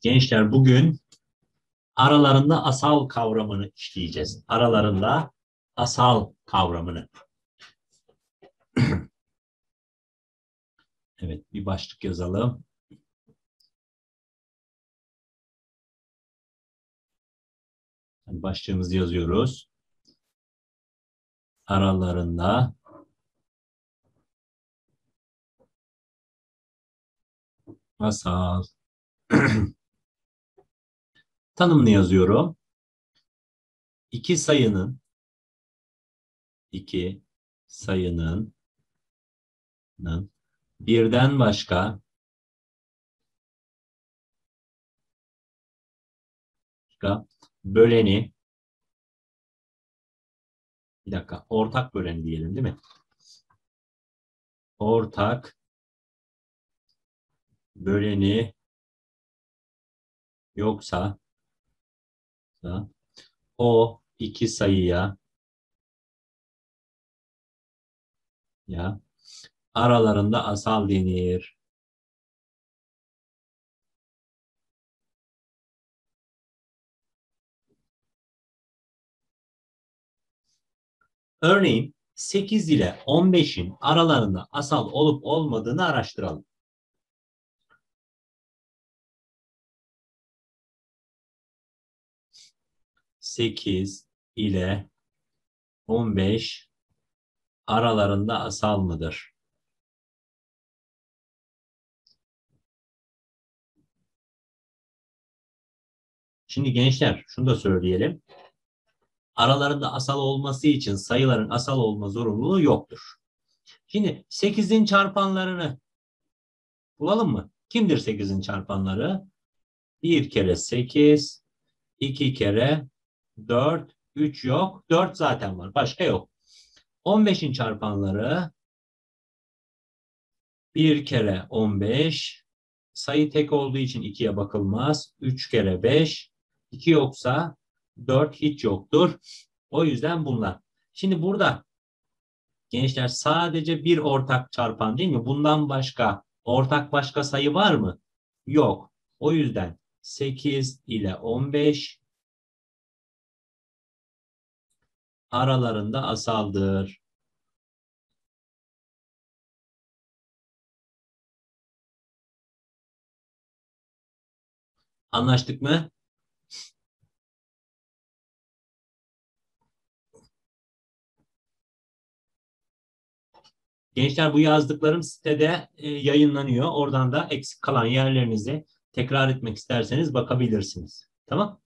Gençler bugün aralarında asal kavramını işleyeceğiz. Aralarında asal kavramını. Evet, bir başlık yazalım. Başlığımızı yazıyoruz. Aralarında asal. Tanımını yazıyorum. İki sayının birden başka böleni, bir dakika, ortak böleni diyelim değil mi? Ortak böleni yoksa o iki sayıya aralarında asal denir. Örneğin 8 ile 15'in aralarında asal olup olmadığını araştıralım. Sekiz ile 15 aralarında asal mıdır? Şimdi gençler şunu da söyleyelim. Aralarında asal olması için sayıların asal olma zorunluluğu yoktur. Şimdi 8'in çarpanlarını bulalım mı? Kimdir 8'in çarpanları? 1 kere 8, 2 kere 4, 3 yok. 4 zaten var. Başka yok. 15'in çarpanları 1 kere 15, sayı tek olduğu için 2'ye bakılmaz. 3 kere 5, 2 yoksa 4 hiç yoktur. O yüzden bunlar. Şimdi burada gençler sadece bir ortak çarpan değil mi? Bundan başka ortak başka sayı var mı? Yok. O yüzden 8 ile 15 aralarında asaldır. Anlaştık mı? Gençler bu yazdıklarım sitede yayınlanıyor. Oradan da eksik kalan yerlerinizi tekrar etmek isterseniz bakabilirsiniz. Tamam?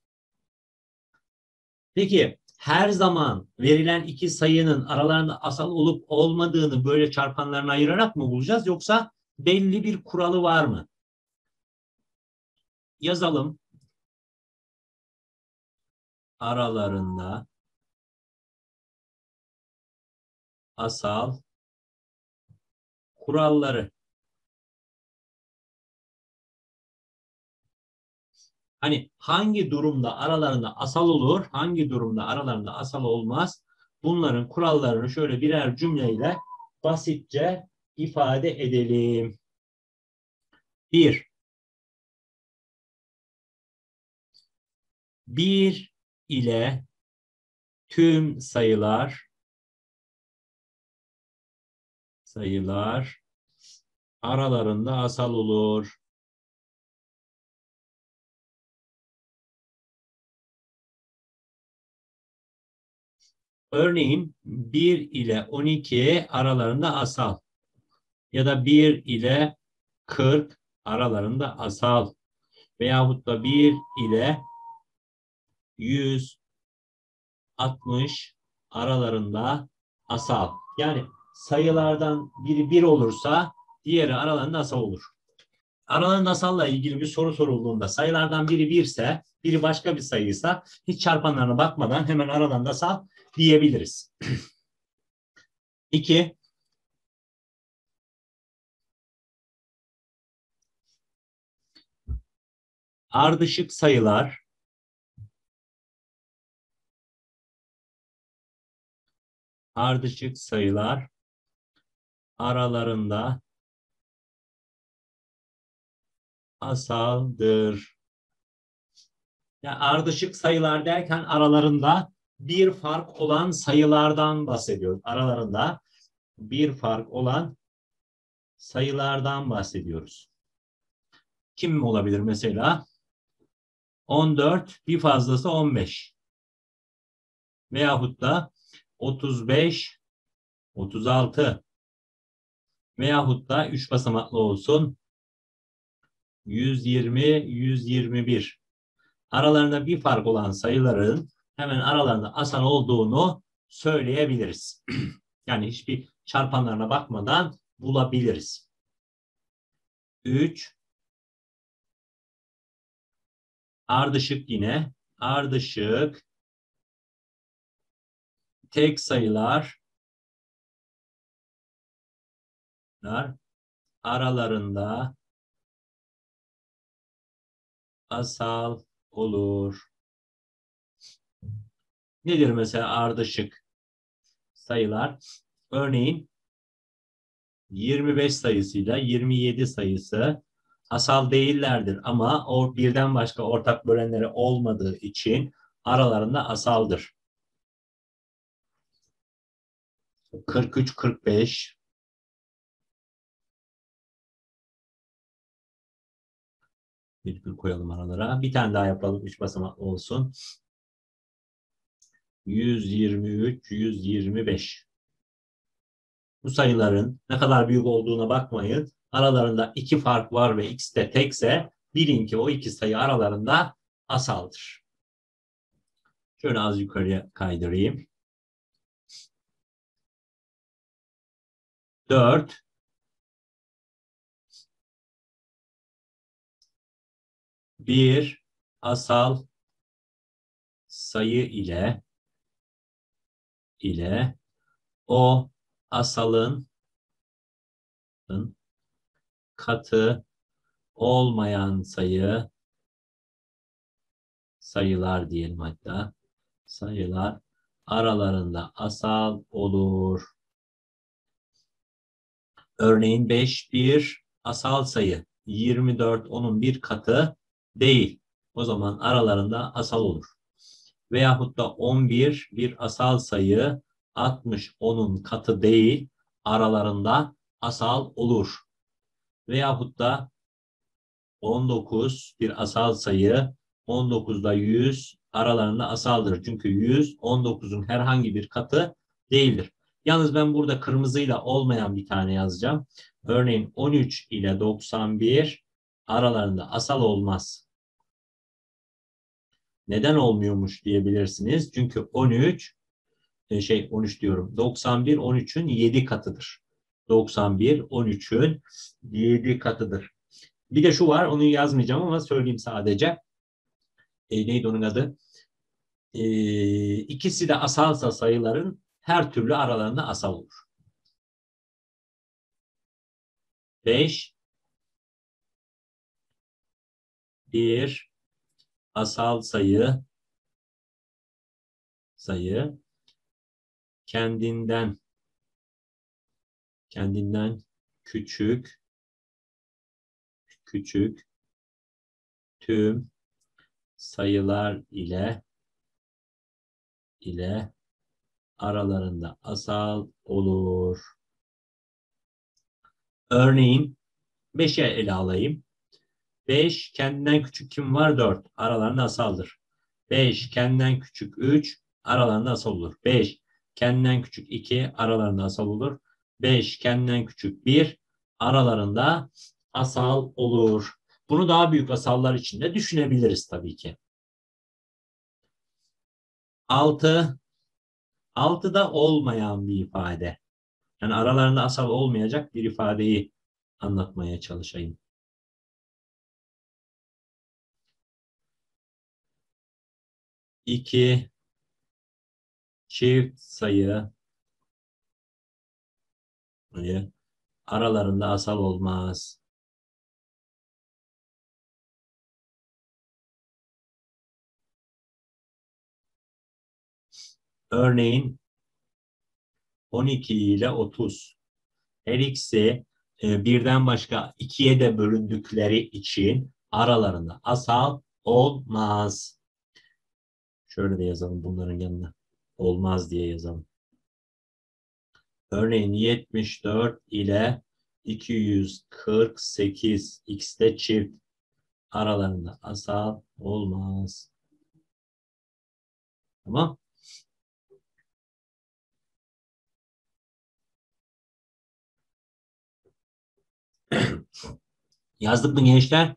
Peki her zaman verilen iki sayının aralarında asal olup olmadığını böyle çarpanlarına ayırarak mı bulacağız yoksa belli bir kuralı var mı? Yazalım. Aralarında asal kuralları. Hani hangi durumda aralarında asal olur, hangi durumda aralarında asal olmaz? Bunların kurallarını şöyle birer cümleyle basitçe ifade edelim. 1. 1 ile tüm sayılar aralarında asal olur. Örneğin 1 ile 12 aralarında asal ya da 1 ile 40 aralarında asal veyahut da 1 ile 160 aralarında asal. Yani sayılardan biri 1 olursa diğeri aralarında asal olur. Aralarında asalla ilgili bir soru sorulduğunda sayılardan biri 1 ise biri başka bir sayıysa hiç çarpanlarına bakmadan hemen aralarında asal diyebiliriz. 2. Ardışık sayılar aralarında asaldır. Yani ardışık sayılar derken aralarında bir fark olan sayılardan bahsediyoruz. Aralarında bir fark olan sayılardan bahsediyoruz. Kim olabilir mesela? 14, bir fazlası 15. Veyahut da 35, 36. Veyahut da 3 basamaklı olsun. 120, 121. Aralarında bir fark olan sayıların hemen aralarında asal olduğunu söyleyebiliriz. Yani hiçbir çarpanlarına bakmadan bulabiliriz. 3, ardışık yine. Ardışık tek sayılar aralarında asal olur. Nedir mesela ardışık sayılar? Örneğin 25 sayısıyla 27 sayısı asal değillerdir ama o birden başka ortak bölenleri olmadığı için aralarında asaldır. 43, 45 virgül koyalım aralara. Bir tane daha yapalım. 3 basamaklı olsun. 123, 125. Bu sayıların ne kadar büyük olduğuna bakmayın. Aralarında iki fark var ve x de tekse bilin ki o iki sayı aralarında asaldır. Şöyle az yukarıya kaydırayım. 4, bir asal sayı ile o asalın katı olmayan sayılar diyelim hatta. Sayılar aralarında asal olur. Örneğin 5 bir asal sayı. 24 onun bir katı değil. O zaman aralarında asal olur. Veyahut da 11 bir asal sayı. 60 onun katı değil. Aralarında asal olur. Veyahut da 19 bir asal sayı. 19'da 100 aralarında asaldır. Çünkü 100 19'un herhangi bir katı değildir. Yalnız ben burada kırmızıyla olmayan bir tane yazacağım. Örneğin 13 ile 91 aralarında asal olmaz. Neden olmuyormuş diyebilirsiniz. Çünkü 13 diyorum. 91 13'ün 7 katıdır. 91 13'ün 7 katıdır. Bir de şu var, onu yazmayacağım ama söyleyeyim sadece. Neydi onun adı? İkisi de asalsa sayıların her türlü aralarında asal olur. 5 bir asal sayı kendinden küçük tüm sayılar ile aralarında asal olur. Örneğin 5'e ele alayım. 5 kendinden küçük kim var? 4. Aralarında asaldır. 5 kendinden küçük 3 aralarında asal olur. 5 kendinden küçük 2 aralarında asal olur. 5 kendinden küçük 1 aralarında asal olur. Bunu daha büyük asallar için de düşünebiliriz tabii ki. 6 6'da olmayan bir ifade. Yani aralarında asal olmayacak bir ifadeyi anlatmaya çalışayım. 2 çift sayı aralarında asal olmaz. Örneğin 12 ile 30. Her ikisi birden başka ikiye de bölündükleri için aralarında asal olmaz. Şöyle de yazalım bunların yanına. Olmaz diye yazalım. Örneğin 74 ile 248 x'te çift aralarında asal olmaz. Tamam. Yazdık mı gençler?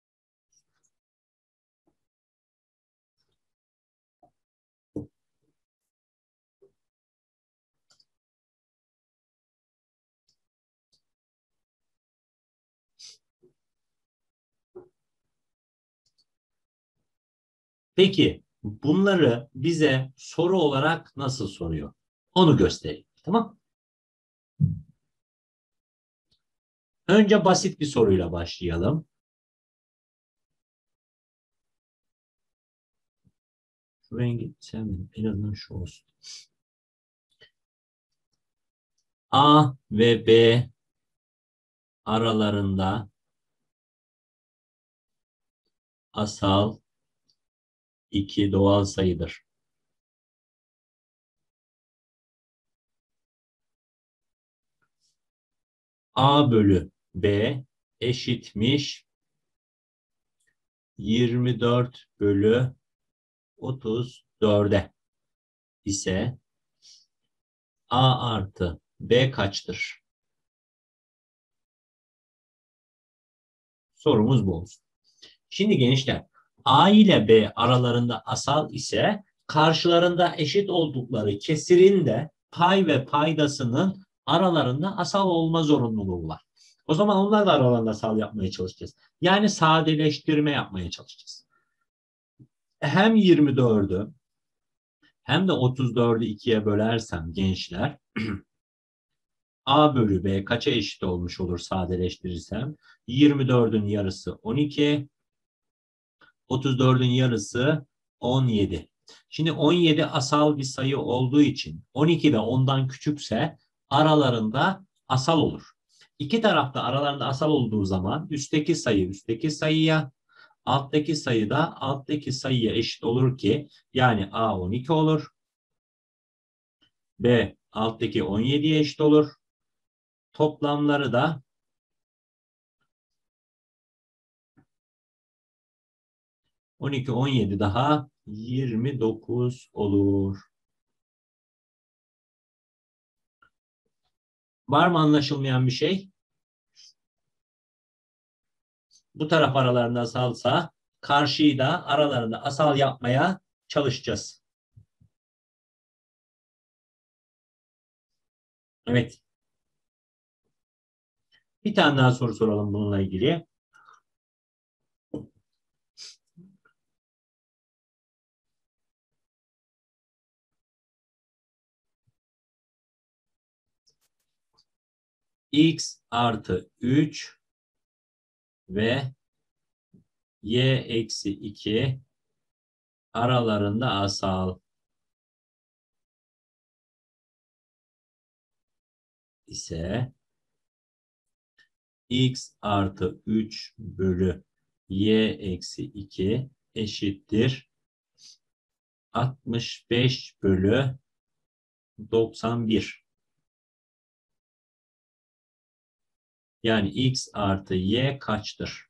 Peki bunları bize soru olarak nasıl soruyor? Onu göstereyim. Tamam. Önce basit bir soruyla başlayalım. Şu rengi sevmedim. En azından şu olsun. A ve B aralarında asal iki doğal sayıdır. A bölü B eşitmiş 24 bölü 34'e ise A artı B kaçtır? Sorumuz bu olsun. Şimdi gençler A ile B aralarında asal ise karşılarında eşit oldukları kesirin de pay ve paydasının aralarında asal olma zorunluluğu var. O zaman onlar da aralarında asal yapmaya çalışacağız. Yani sadeleştirme yapmaya çalışacağız. Hem 24'ü hem de 34'ü ikiye bölersem gençler A bölü B kaça eşit olmuş olur sadeleştirirsem? 24'ün yarısı 12, 34'ün yarısı 17. Şimdi 17 asal bir sayı olduğu için 12 de ondan küçükse aralarında asal olur. İki tarafta aralarında asal olduğu zaman üstteki sayı üstteki sayıya, alttaki sayı da alttaki sayıya eşit olur ki yani A 12 olur. B alttaki 17'ye eşit olur. Toplamları da 12, 17 daha 29 olur. Var mı anlaşılmayan bir şey? Bu taraf aralarında asalsa karşıyı da aralarında asal yapmaya çalışacağız. Evet. Bir tane daha soru soralım bununla ilgili. X artı 3 ve y eksi 2 aralarında asal ise x artı 3 bölü y eksi 2 eşittir 65 bölü 91. Yani x artı y kaçtır?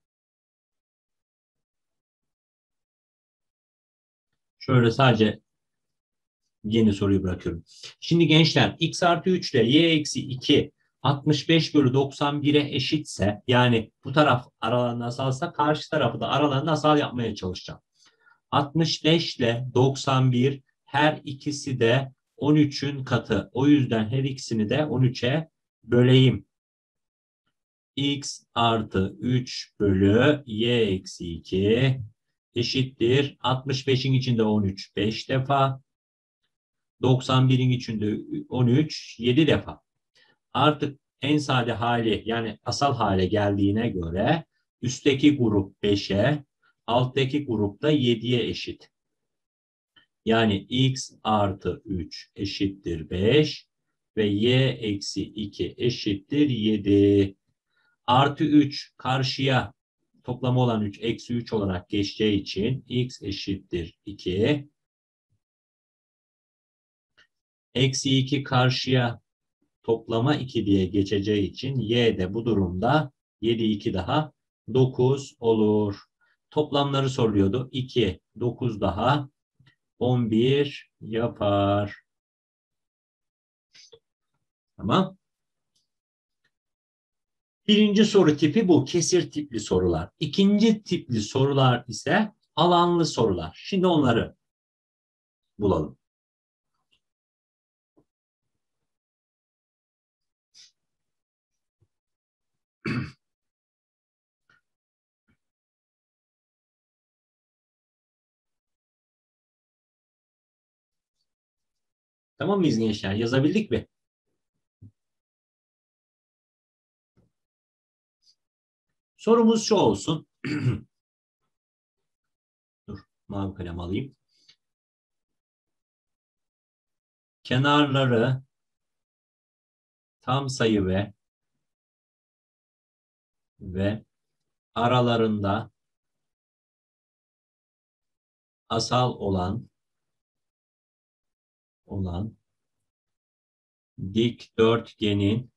Şöyle sadece yeni soruyu bırakıyorum. Şimdi gençler x artı 3 ile y eksi 2 65 bölü 91'e eşitse yani bu taraf aralarında asalsa karşı tarafı da aralarında asal yapmaya çalışacağım. 65 ile 91 her ikisi de 13'ün katı. O yüzden her ikisini de 13'e böleyim. X artı 3 bölü y eksi 2 eşittir. 65'in içinde 13 5 defa. 91'in içinde 13 7 defa. Artık en sade hali yani asal hale geldiğine göre üstteki grup 5'e, alttaki grup da 7'ye eşit. Yani x artı 3 eşittir 5 ve y eksi 2 eşittir 7. Artı 3 karşıya toplamı olan 3 eksi 3 olarak geçeceği için x eşittir 2. Eksi 2 karşıya toplama 2 diye geçeceği için y de bu durumda 7 2 daha 9 olur. Toplamları soruyordu. 2, 9 daha 11 yapar. Tamam. Birinci soru tipi bu. Kesir tipli sorular. İkinci tipli sorular ise alanlı sorular. Şimdi onları bulalım. Tamam mıyız gençler? Yazabildik mi? Sorumuz şu olsun. Dur, mavi kalem alayım. Kenarları tam sayı ve aralarında asal olan dikdörtgenin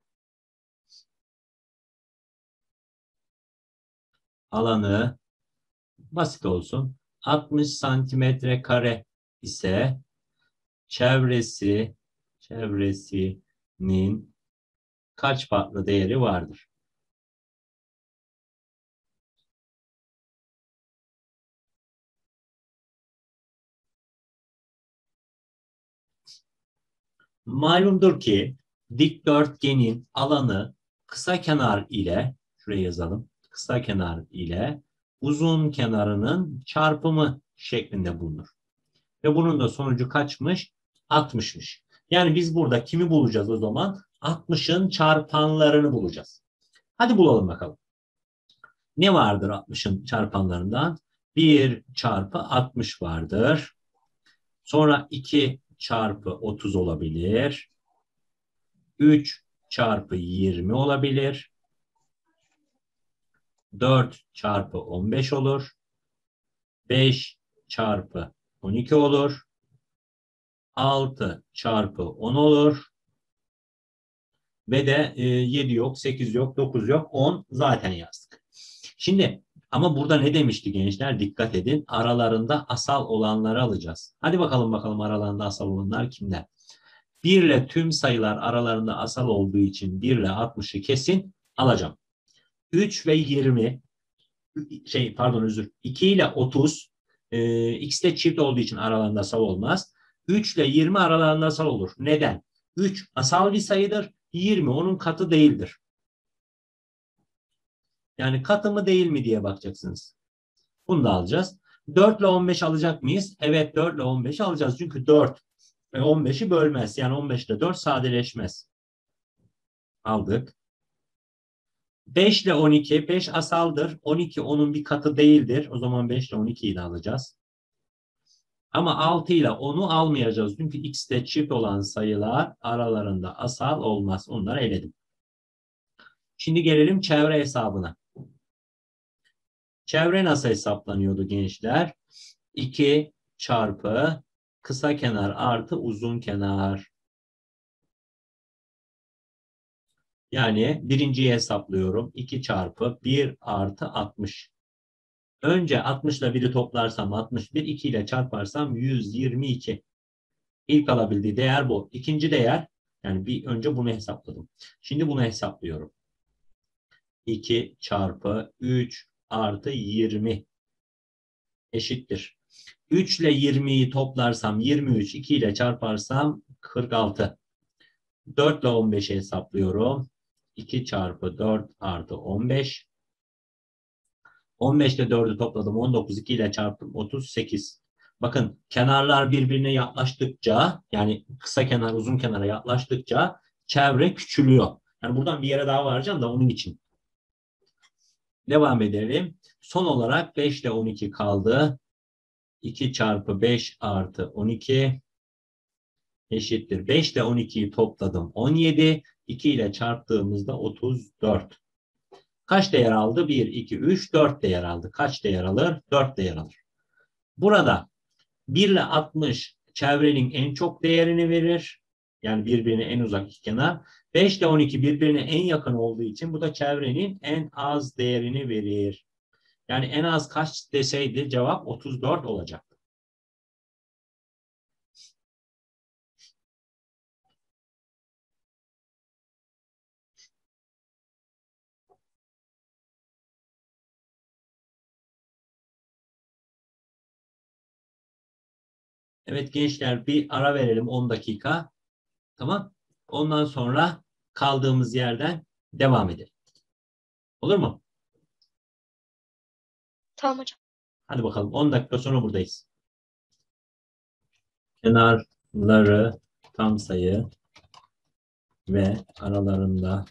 alanı basit olsun. 60 santimetre kare ise çevresinin kaç farklı değeri vardır? Malumdur ki dikdörtgenin alanı kısa kenar ile, şuraya yazalım, kısa kenar ile uzun kenarının çarpımı şeklinde bulunur. Ve bunun da sonucu kaçmış? 60'mış. Yani biz burada kimi bulacağız o zaman? 60'ın çarpanlarını bulacağız. Hadi bulalım bakalım. Ne vardır 60'ın çarpanlarından? 1 çarpı 60 vardır. Sonra 2 çarpı 30 olabilir. 3 çarpı 20 olabilir. 4 çarpı 15 olur. 5 çarpı 12 olur. 6 çarpı 10 olur. Ve de 7 yok, 8 yok, 9 yok, 10 zaten yazdık. Şimdi ama burada ne demişti gençler? Dikkat edin. Aralarında asal olanları alacağız. Hadi bakalım aralarında asal olanlar kimler? 1 ile tüm sayılar aralarında asal olduğu için 1 ile 60'ı kesin alacağım. 3 ve 20 2 ile 30 ikisi de çift olduğu için aralarında asal olmaz. 3 ile 20 aralarında asal olur. Neden? 3 asal bir sayıdır. 20 onun katı değildir. Yani katı mı değil mi diye bakacaksınız. Bunu da alacağız. 4 ile 15 alacak mıyız? Evet 4 ile 15 alacağız. Çünkü 4 15'i bölmez. Yani 15 ile 4 sadeleşmez. Aldık. 5 ile 12. 5 asaldır. 12 onun bir katı değildir. O zaman 5 ile 12'yi de alacağız. Ama 6 ile 10'u almayacağız. Çünkü x'te çift olan sayılar aralarında asal olmaz. Onları eledim. Şimdi gelelim çevre hesabına. Çevre nasıl hesaplanıyordu gençler? 2 çarpı kısa kenar artı uzun kenar. Yani birinciyi hesaplıyorum. 2 çarpı 1 artı 60. Önce 60 ile 1'i toplarsam 61, 2 ile çarparsam 122. İlk alabildiği değer bu. İkinci değer, yani önce bunu hesapladım. Şimdi bunu hesaplıyorum. 2 çarpı 3 artı 20 eşittir. 3 ile 20'yi toplarsam 23, 2 ile çarparsam 46. 4 ile 15'i hesaplıyorum. 2 çarpı 4 artı 15. 15 ile 4'ü topladım. 19, 2 ile çarptım. 38. Bakın kenarlar birbirine yaklaştıkça, yani kısa kenar uzun kenara yaklaştıkça çevre küçülüyor. Yani buradan bir yere daha varacağım da onun için. Devam edelim. Son olarak 5 ile 12 kaldı. 2 çarpı 5 artı 12 eşittir. 5 ile 12'yi topladım. 17. 2 ile çarptığımızda 34. Kaç değer aldı? 1, 2, 3, 4 değer aldı. Kaç değer alır? 4 değer alır. Burada 1 ile 60 çevrenin en çok değerini verir. Yani birbirine en uzak iki kenar. 5 ile 12 birbirine en yakın olduğu için bu da çevrenin en az değerini verir. Yani en az kaç deseydi cevap 34 olacak. Evet gençler bir ara verelim 10 dakika. Tamam. Ondan sonra kaldığımız yerden devam edelim. Olur mu? Tamam hocam. Hadi bakalım 10 dakika sonra buradayız. Kenarları tam sayı ve aralarında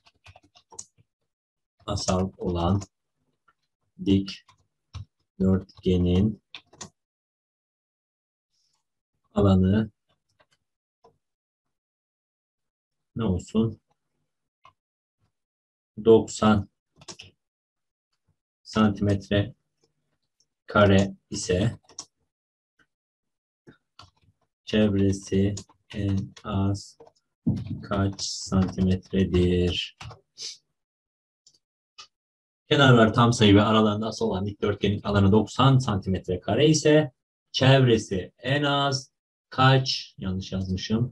asal olan dik dörtgenin alanı ne olsun? 90 santimetre kare ise çevresi en az kaç santimetredir? Kenarlar tam sayı ve aralarında asal olan dikdörtgenin alanı 90 santimetre kare ise çevresi en az kaç, yanlış yazmışım,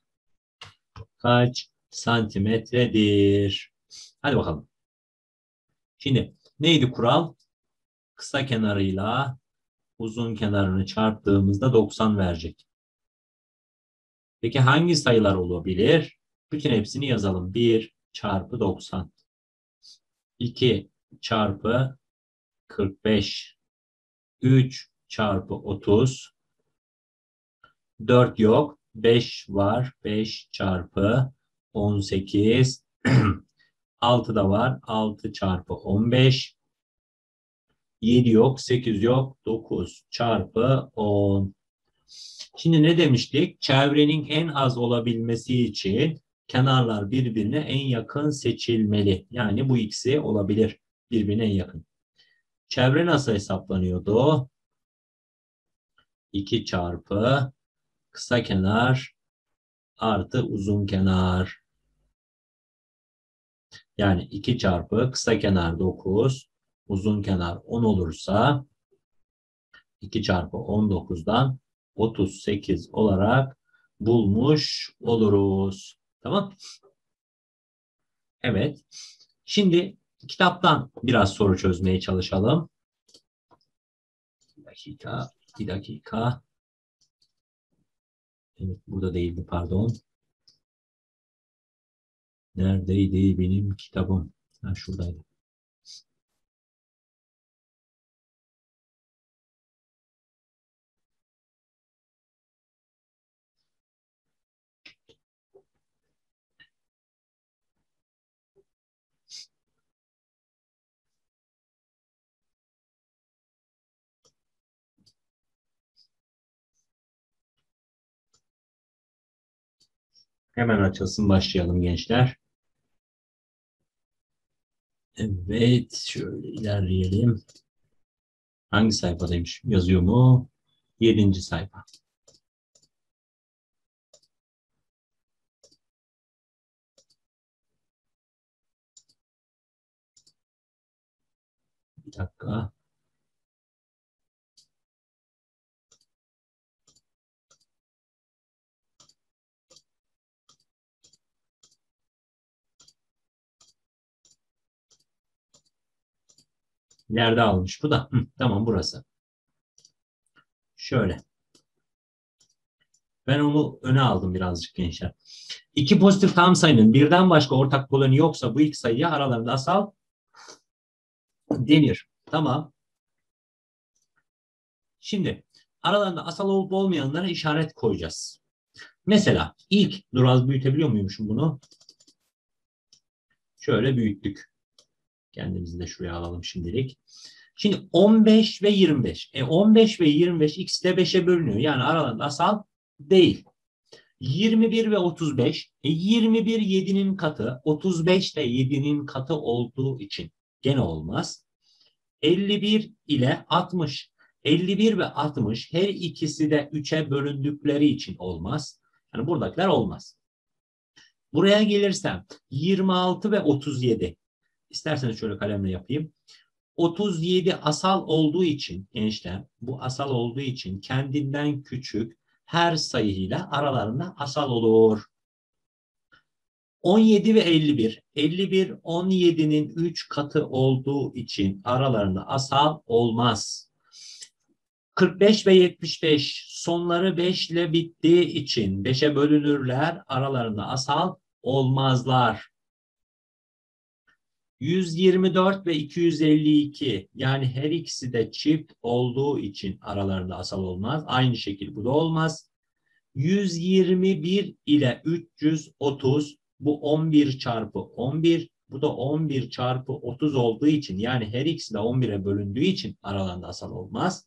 kaç santimetredir? Hadi bakalım. Şimdi neydi kural? Kısa kenarıyla uzun kenarını çarptığımızda 90 verecek. Peki hangi sayılar olabilir? Bütün hepsini yazalım. 1 çarpı 90. 2 çarpı 45. 3 çarpı 30. 4 yok. 5 var. 5 çarpı 18. 6 da var. 6 çarpı 15. 7 yok. 8 yok. 9 çarpı 10. Şimdi ne demiştik? Çevrenin en az olabilmesi için kenarlar birbirine en yakın seçilmeli. Yani bu ikisi olabilir. Birbirine en yakın. Çevre nasıl hesaplanıyordu? 2 çarpı kısa kenar artı uzun kenar. Yani 2 çarpı kısa kenar 9, uzun kenar 10 olursa 2 çarpı 19'dan 38 olarak bulmuş oluruz. Tamam. Evet. Şimdi kitaptan biraz soru çözmeye çalışalım. Bir dakika, bir dakika. Evet, burada değildi, pardon. Neredeydi benim kitabım? Ha, şuradaydı. Hemen açılsın, başlayalım gençler. Evet, şöyle ilerleyelim. Hangi sayfadaymış? Yazıyor mu? 7. sayfa. Bir dakika. Nerede almış bu da? Hı, tamam, burası. Şöyle. Ben onu öne aldım birazcık gençler. İki pozitif tam sayının birden başka ortak böleni yoksa bu ilk sayıya aralarında asal denir. Tamam. Şimdi aralarında asal olup olmayanlara işaret koyacağız. Mesela ilk, dur az büyütebiliyor muymuşum bunu? Şöyle büyüttük. Kendimizi de şuraya alalım şimdilik. Şimdi 15 ve 25. 15 ve 25 ikisi de 5'e bölünüyor. Yani aralarında asal değil. 21 ve 35. 21 7'nin katı. 35 de 7'nin katı olduğu için gene olmaz. 51 ile 60. 51 ve 60 her ikisi de 3'e bölündükleri için olmaz. Yani buradakiler olmaz. Buraya gelirsem 26 ve 37. İsterseniz şöyle kalemle yapayım. 37 asal olduğu için gençler, bu asal olduğu için kendinden küçük her sayıyla aralarında asal olur. 17 ve 51. 51 17'nin 3 katı olduğu için aralarında asal olmaz. 45 ve 75 sonları 5 ile bittiği için 5'e bölünürler, aralarında asal olmazlar. 124 ve 252 yani her ikisi de çift olduğu için aralarında asal olmaz. Aynı şekilde bu da olmaz. 121 ile 330 bu 11 çarpı 11 bu da 11 çarpı 30 olduğu için yani her ikisi de 11'e bölündüğü için aralarında asal olmaz.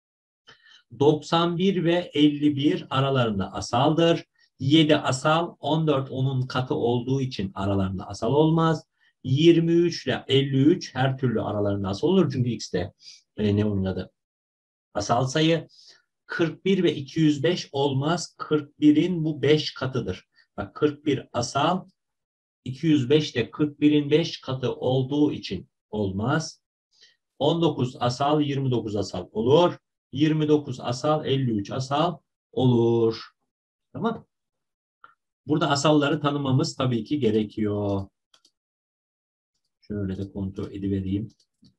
91 ve 51 aralarında asaldır. 7 asal, 14 onun katı olduğu için aralarında asal olmaz. 23 ile 53 her türlü aralarında asal olur. Çünkü x de ne onun adı? Asal sayı. 41 ve 205 olmaz. 41'in bu 5 katıdır. Bak 41 asal, 205 de 41'in 5 katı olduğu için olmaz. 19 asal, 29 asal olur. 29 asal, 53 asal olur. Tamam. Burada asalları tanımamız tabii ki gerekiyor. Şöyle de kontrol edivereyim.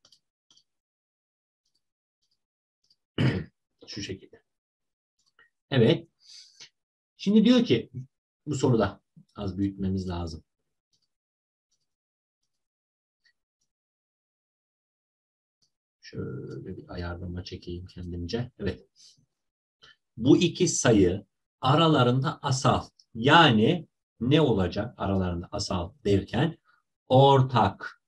Şu şekilde. Evet. Şimdi diyor ki bu soruda az büyütmemiz lazım. Şöyle bir ayarlama çekeyim kendimce. Evet. Bu iki sayı aralarında asal. Yani ne olacak aralarında asal derken? Ortak.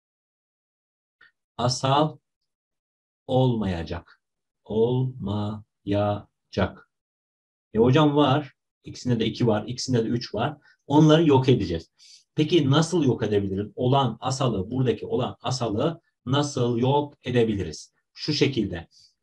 Asal olmayacak. Olmayacak. Hocam var. İkisinde de 2 var. İkisinde de 3 var. Onları yok edeceğiz. Peki nasıl yok edebiliriz? Buradaki olan asalı nasıl yok edebiliriz? Şu şekilde.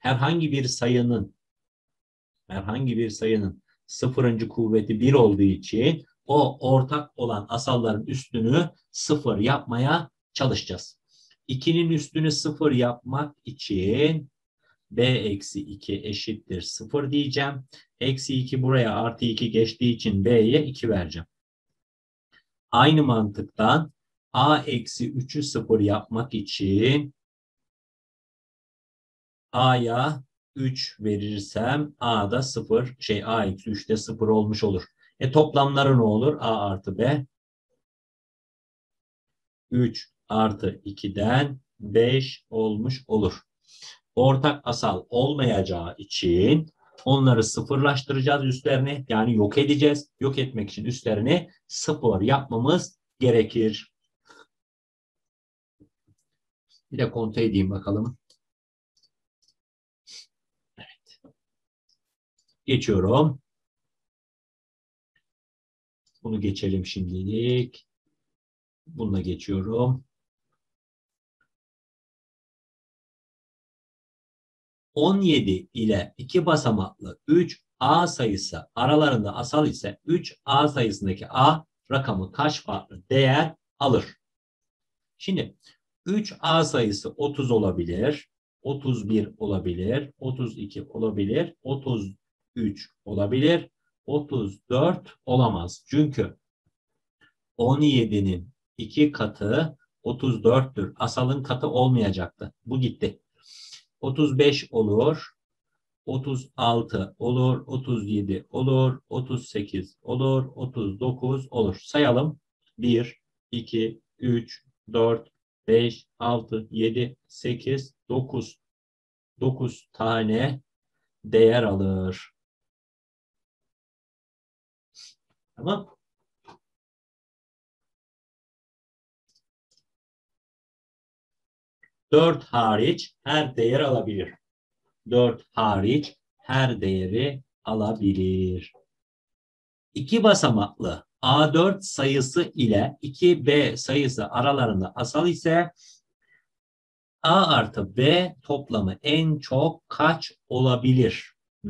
Herhangi bir sayının sıfırıncı kuvveti 1 olduğu için o ortak olan asalların üstünü 0 yapmaya çalışacağız. 2'nin üstünü 0 yapmak için b eksi 2 eşittir 0 diyeceğim. Eksi 2 buraya artı 2 geçtiği için b'ye 2 vereceğim. Aynı mantıktan a eksi 3'ü 0 yapmak için a'ya 3 verirsem a'da 0 a eksi 3'te 0 olmuş olur. Toplamları ne olur? A artı b 3 artı 2'den 5 olmuş olur. Ortak asal olmayacağı için onları sıfırlaştıracağız üstlerini. Yani yok edeceğiz. Yok etmek için üstlerini 0 yapmamız gerekir. Bir de kontrol edeyim bakalım. Evet. Geçiyorum. Bunu geçelim şimdilik. Bununla geçiyorum. 17 ile 2 basamaklı 3A sayısı aralarında asal ise 3A sayısındaki A rakamı kaç farklı değer alır? Şimdi 3A sayısı 30 olabilir, 31 olabilir, 32 olabilir, 33 olabilir, 34 olamaz. Çünkü 17'nin 2 katı 34'tür. Asalın katı olmayacaktı. Bu gitti. 35 olur, 36 olur, 37 olur, 38 olur, 39 olur. Sayalım. 1, 2, 3, 4, 5, 6, 7, 8, 9. 9 tane değer alır. Tamam. 4 hariç her değer alabilir. 4 hariç her değeri alabilir. 2 basamaklı A4 sayısı ile 2B sayısı aralarında asal ise A artı B toplamı en çok kaç olabilir?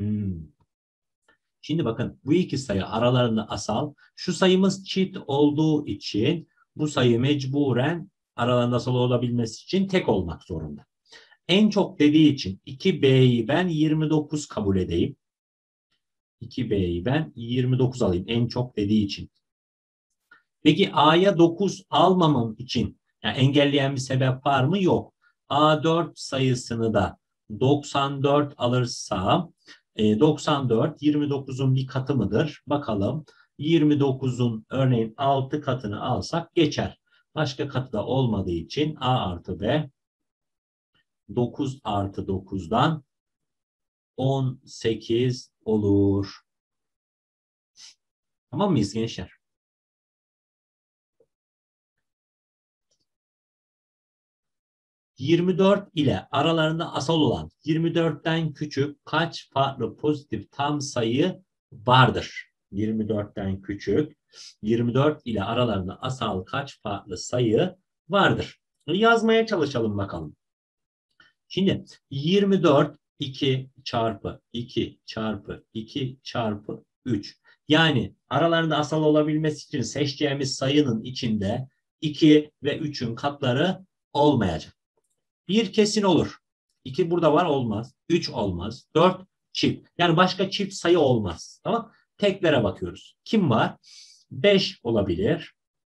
Şimdi bakın bu iki sayı aralarında asal. Şu sayımız çift olduğu için bu sayı mecburen aralarında asal olabilmesi için tek olmak zorunda. En çok dediği için 2B'yi ben 29 kabul edeyim. 2B'yi ben 29 alayım en çok dediği için. Peki A'ya 9 almamam için yani engelleyen bir sebep var mı? Yok. A4 sayısını da 94 alırsam 94 29'un bir katı mıdır? Bakalım. 29'un örneğin 6 katını alsak geçer. Başka katı da olmadığı için A artı B 9 artı 9'dan 18 olur. Tamam mıyız gençler? 24 ile aralarında asal olan 24'ten küçük kaç farklı pozitif tam sayı vardır? 24'ten küçük 24 ile aralarında asal kaç farklı sayı vardır? Yazmaya çalışalım bakalım. Şimdi 24 2 çarpı 2 çarpı 2 çarpı 3. Yani aralarında asal olabilmesi için seçeceğimiz sayının içinde 2 ve 3'ün katları olmayacak. Bir kesin olur. 2 burada var olmaz. 3 olmaz. 4 çift. Yani başka çift sayı olmaz. Tamam. Teklere bakıyoruz. Kim var? 5 olabilir.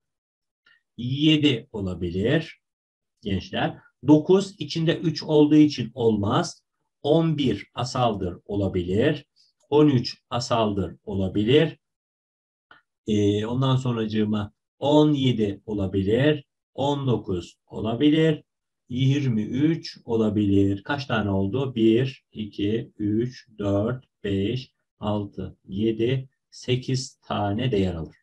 7 olabilir. Gençler. 9 içinde 3 olduğu için olmaz. 11 asaldır olabilir. 13 asaldır olabilir. Ondan sonracığıma 17 olabilir. 19 olabilir. 23 olabilir. Kaç tane oldu? 1, 2, 3, 4, 5, 6, 7, 8 tane değer alır.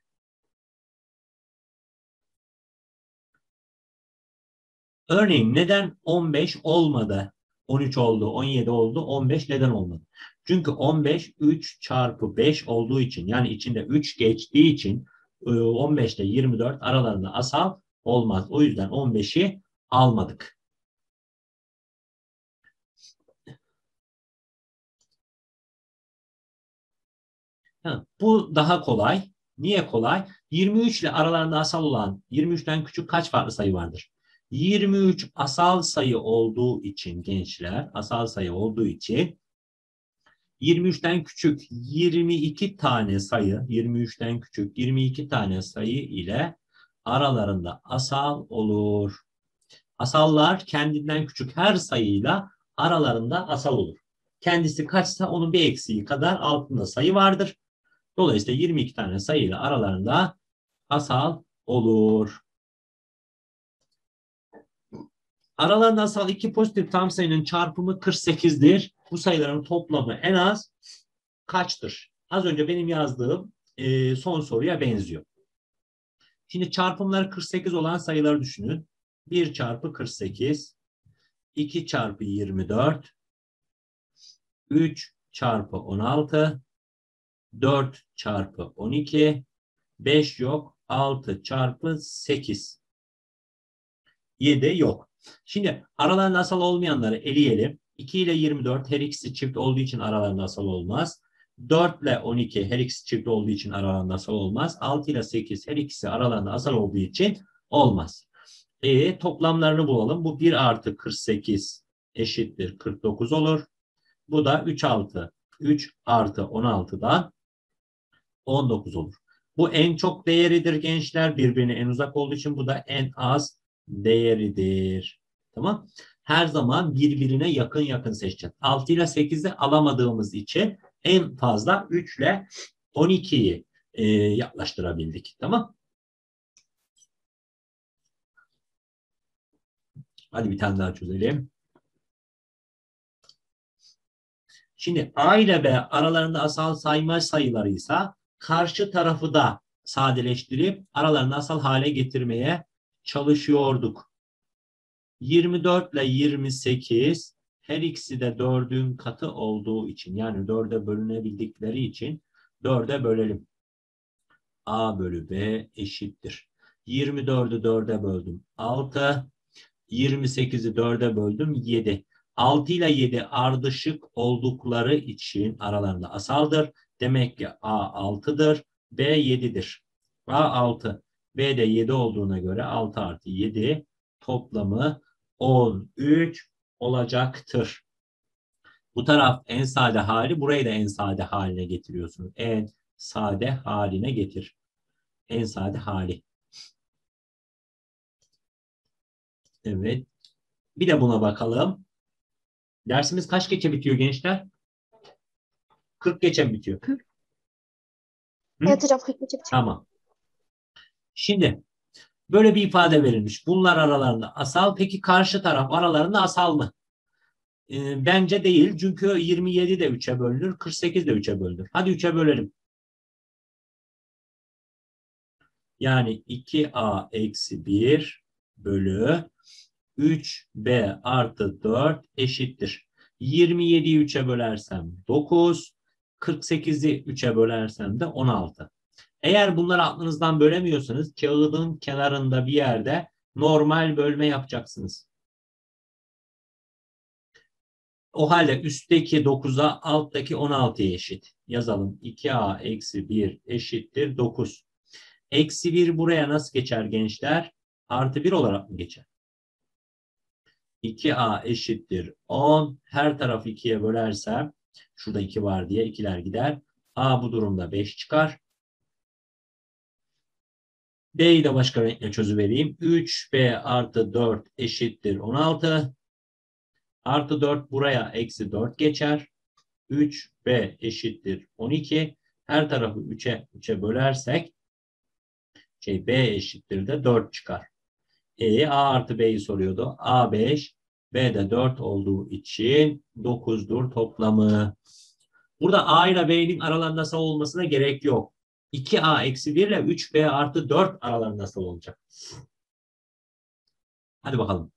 Örneğin neden 15 olmadı? 13 oldu, 17 oldu, 15 neden olmadı? Çünkü 15 3 çarpı 5 olduğu için yani içinde 3 geçtiği için 15 ile 24 aralarında asal olmaz. O yüzden 15'i almadık. Bu daha kolay. Niye kolay? 23 ile aralarında asal olan 23'ten küçük kaç farklı sayı vardır? 23 asal sayı olduğu için gençler, asal sayı olduğu için 23'ten küçük 22 tane sayı, 23'ten küçük 22 tane sayı ile aralarında asal olur. Asallar kendinden küçük her sayıyla aralarında asal olur. Kendisi kaçsa onun bir eksiği kadar altında sayı vardır. Dolayısıyla 22 tane sayıyla aralarında asal olur. Aralarında asal iki pozitif tam sayının çarpımı 48'dir. Bu sayıların toplamı en az kaçtır? Az önce benim yazdığım son soruya benziyor. Şimdi çarpımları 48 olan sayıları düşünün. 1 çarpı 48, 2 çarpı 24, 3 çarpı 16, 4 çarpı 12, 5 yok, 6 çarpı 8, 7 yok. Şimdi aralarında asal olmayanları eleyelim. 2 ile 24 her ikisi çift olduğu için aralarında asal olmaz. 4 ile 12 her ikisi çift olduğu için aralarında asal olmaz. 6 ile 8 her ikisi aralarında asal olduğu için olmaz. Toplamlarını bulalım. Bu 1 artı 48 eşittir 49 olur. Bu da 3 artı 3 artı 16'dan 19 olur. Bu en çok değeridir gençler. Birbirine en uzak olduğu için bu da en az değeridir. Tamam. Her zaman birbirine yakın yakın seçeceğiz. 6 ile 8'i alamadığımız için en fazla 3 ile 12'yi yaklaştırabildik. Tamam. Hadi bir tane daha çözelim. Şimdi A ile B aralarında asal sayma sayılarıysa karşı tarafı da sadeleştirip aralarını asal hale getirmeye çalışıyorduk. 24 ile 28 her ikisi de 4'ün katı olduğu için yani 4'e bölünebildikleri için 4'e bölelim. A bölü B eşittir. 24'ü 4'e böldüm 6. 28'i 4'e böldüm 7. 6 ile 7 ardışık oldukları için aralarında asaldır. Demek ki A 6'dır. B 7'dir. A 6. B de 7 olduğuna göre 6 artı 7 toplamı 13 olacaktır. Bu taraf en sade hali. Burayı da en sade haline getiriyorsunuz. En sade haline getir. En sade hali. Evet. Bir de buna bakalım. Dersimiz kaç geçe bitiyor gençler? 40 geçe mi bitiyor? 40. Hı? Evet hocam 40 bitiyor. Tamam. Şimdi böyle bir ifade verilmiş. Bunlar aralarında asal. Peki karşı taraf aralarında asal mı? Bence değil. Çünkü 27 de 3'e bölünür. 48 de 3'e bölünür. Hadi 3'e bölelim. Yani 2a eksi 1 bölü 3b artı 4 eşittir. 27'yi 3'e bölersem 9, 48'i 3'e bölersem de 16. Eğer bunları aklınızdan bölemiyorsanız kağıdın kenarında bir yerde normal bölme yapacaksınız. O halde üstteki 9'a alttaki 16'ya eşit. Yazalım. 2a eksi 1 eşittir 9. Eksi 1 buraya nasıl geçer gençler? Artı 1 olarak mı geçer? 2a eşittir 10. Her tarafı 2'ye bölersem şurada 2 var diye 2'ler gider. A bu durumda 5 çıkar. B'yi de başka renkle çözüvereyim. 3b artı 4 eşittir 16. Artı 4 buraya eksi 4 geçer. 3b eşittir 12. Her tarafı 3'e bölersek b eşittir de 4 çıkar. A artı B'yi soruyordu. A 5, B de 4 olduğu için 9'dur toplamı. Burada A ile B'nin aralarında nasıl olmasına gerek yok. 2A eksi 1 ile 3B artı 4 aralarında nasıl olacak? Hadi bakalım.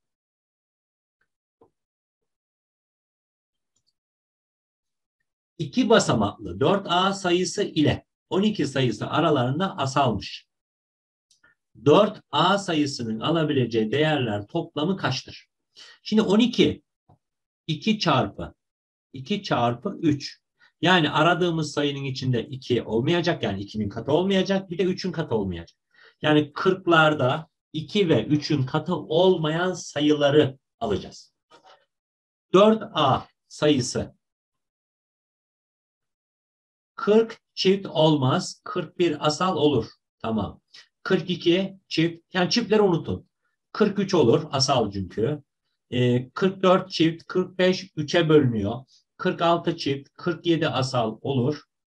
İki basamaklı 4A sayısı ile 12 sayısı aralarında asalmış. 4A sayısının alabileceği değerler toplamı kaçtır? Şimdi 12 2 çarpı 2 çarpı 3. Yani aradığımız sayının içinde 2 olmayacak. Yani 2'nin katı olmayacak. Bir de 3'ün katı olmayacak. Yani 40'larda 2 ve 3'ün katı olmayan sayıları alacağız. 4A sayısı 40 çift olmaz. 41 asal olur. Tamam. 42 çift. Yani çiftleri unutun. 43 olur. Asal çünkü. 44 çift. 45 3'e bölünüyor. 46 çift. 47 asal olur.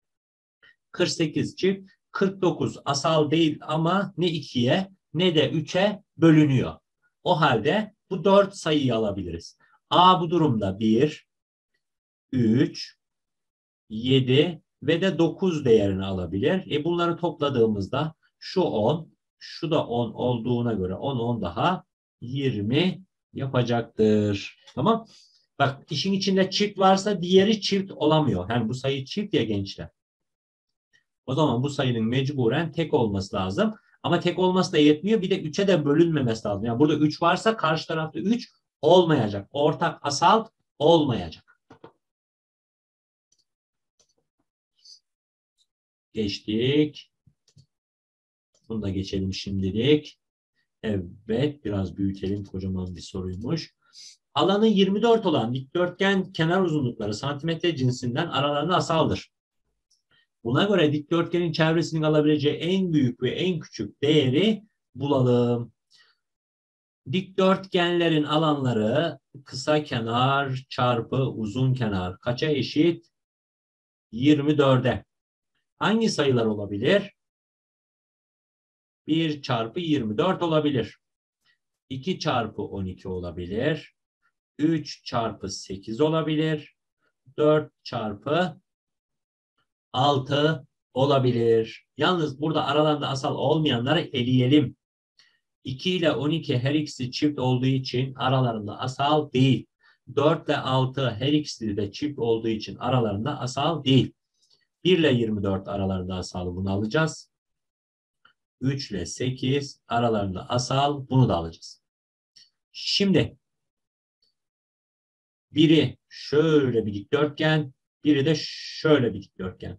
48 çift. 49 asal değil ama ne 2'ye ne de 3'e bölünüyor. O halde bu 4 sayıyı alabiliriz. A bu durumda 1, 3, 7 ve de 9 değerini alabilir. Bunları topladığımızda şu 10, şu da 10 olduğuna göre 10 daha 20 yapacaktır. Tamam. Bak işin içinde çift varsa diğeri çift olamıyor. Yani bu sayı çift ya gençler. O zaman bu sayının mecburen tek olması lazım. Ama tek olması da yetmiyor. Bir de 3'e de bölünmemesi lazım. Yani burada 3 varsa karşı tarafta 3 olmayacak. Ortak asal olmayacak. Geçtik. Bunu da geçelim şimdilik. Evet, biraz büyütelim. Kocaman bir soruymuş. Alanı 24 olan dikdörtgen kenar uzunlukları santimetre cinsinden aralarında asaldır. Buna göre dikdörtgenin çevresinin alabileceği en büyük ve en küçük değeri bulalım. Dikdörtgenlerin alanları kısa kenar çarpı uzun kenar kaça eşit? 24'e. Hangi sayılar olabilir? 1 çarpı 24 olabilir. 2 çarpı 12 olabilir. 3 çarpı 8 olabilir. 4 çarpı 6 olabilir. Yalnız burada aralarında asal olmayanları eleyelim. 2 ile 12 her ikisi çift olduğu için aralarında asal değil. 4 ile 6 her ikisi de çift olduğu için aralarında asal değil. 1 ile 24 aralarında asal, bunu alacağız. 3 ile 8 aralarında asal, bunu da alacağız. Şimdi biri şöyle bir dikdörtgen, biri de şöyle bir dikdörtgen.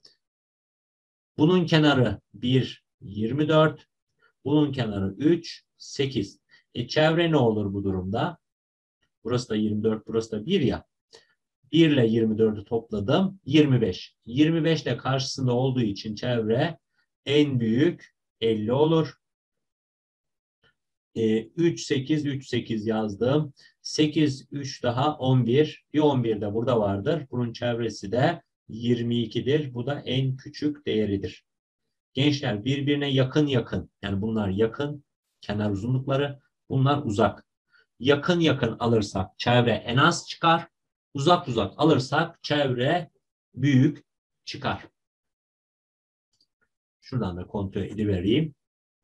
Bunun kenarı 1, 24. Bunun kenarı 3, 8. Çevre ne olur bu durumda? Burası da 24, burası da 1 ya. 1 ile 24'ü topladım. 25. 25 de karşısında olduğu için çevre en büyük 50 olur. 3, 8, 3, 8 yazdım. 8, 3 daha 11. Bir 11 de burada vardır. Bunun çevresi de 22'dir. Bu da en küçük değeridir. Gençler birbirine yakın yakın. Yani bunlar yakın kenar uzunlukları. Bunlar uzak. Yakın yakın alırsak çevre en az çıkar. Uzak uzak alırsak çevre büyük çıkar. Şuradan da kontrol edivereyim.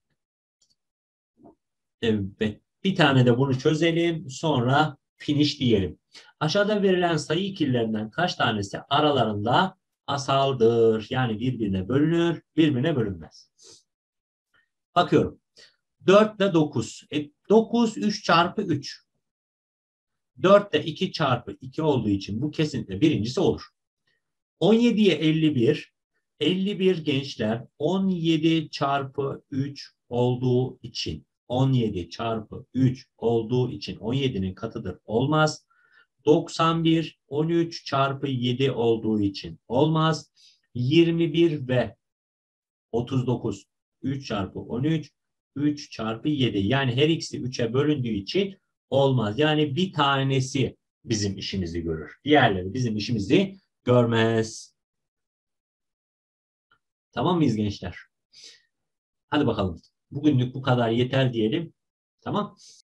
Evet. Bir tane de bunu çözelim. Sonra finish diyelim. Aşağıda verilen sayı ikililerinden kaç tanesi aralarında asaldır? Yani birbirine bölünür, birbirine bölünmez. Bakıyorum. 4 ile 9. 9 3 çarpı 3. 4 de 2 çarpı 2 olduğu için bu kesinlikle birincisi olur. 17'ye 51. 51 gençler 17 çarpı 3 olduğu için 17 çarpı 3 olduğu için 17'nin katıdır olmaz. 91 13 çarpı 7 olduğu için olmaz. 21 ve 39 3 çarpı 13 3 çarpı 7 yani her ikisi 3'e bölündüğü için olmaz. Yani bir tanesi bizim işimizi görür. Diğerleri bizim işimizi görmez. Tamam mıyız gençler? Hadi bakalım. Bugünlük bu kadar yeter diyelim. Tamam.